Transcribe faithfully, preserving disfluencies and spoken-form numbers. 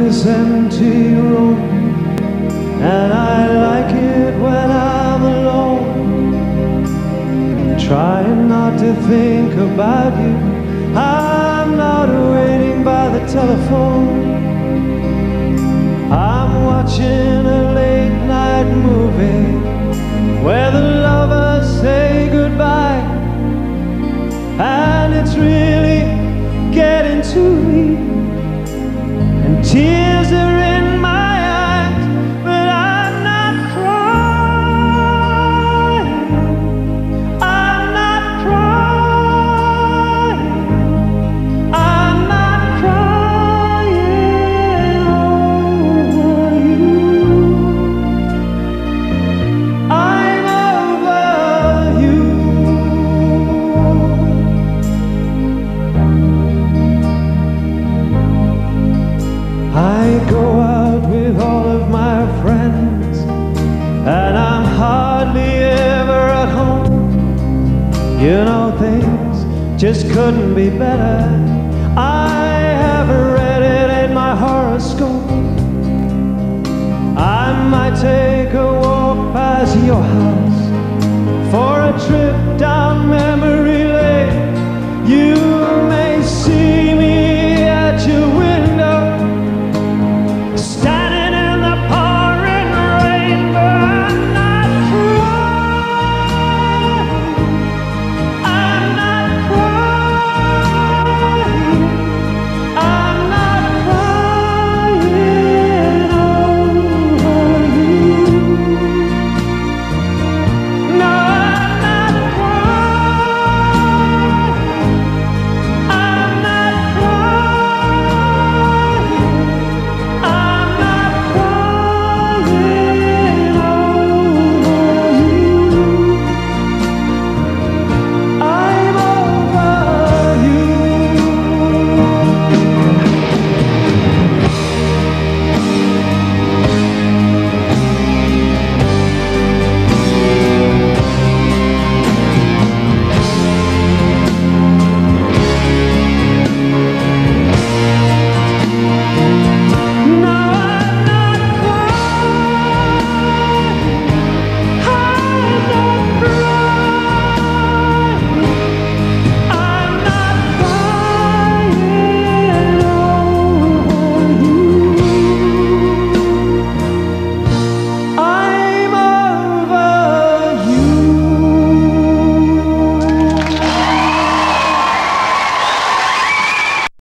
this empty room, and I like it when I'm alone, trying not to think about you. I'm not waiting by the telephone, I'm watching a late night movie where the lovers say goodbye, and it's really getting to me, and tears are in my eyes, but I'm not crying, I'm not crying, I'm not crying over you. I'm over you. I go out with all of my friends, and I'm hardly ever at home. You know, things just couldn't be better. I have read it in my horoscope. I might take a walk past your house for a trip down